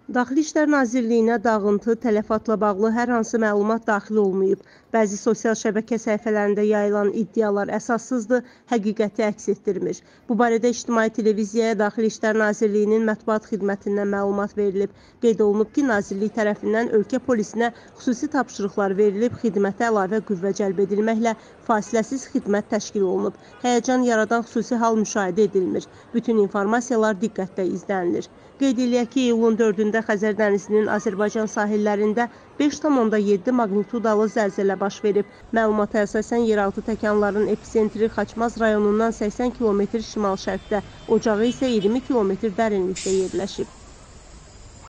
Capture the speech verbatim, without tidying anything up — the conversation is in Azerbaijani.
Daxili İşlər Nazirliyinə dağıntı, tələfatla bağlı hər hansı məlumat daxil olmayıb. Bəzi sosial şəbəkə səhifələrində yayılan iddialar əsassızdır, həqiqəti əks etdirmir. Bu barədə İctimai Televiziyaya Daxili İşlər Nazirliyinin mətbuat xidmətindən məlumat verilib. Qeyd olunub ki, Nazirlik tərəfindən ölkə polisinə xüsusi tapşırıqlar verilib, xidmətə əlavə qüvvə cəlb edilməklə fasiləsiz xidmət təşkil olunub. Həyəcan yaradan xüsusi hal müşahidə edilmir. Bütün informasiyalar diqqətlə izlənilir. Qeyd eləyək ki, iyulun dördündə Xəzər dənizinin Azərbaycan sahillərində beş tam onda yeddi maqnitudalı zəlzələ baş verib. Məlumata əsasən yeraltı təkanların epicentri Xaçmaz rayonundan səksən kilometr şimal-şərqdə, ocağı isə iyirmi kilometr dərinlikdə yerləşib.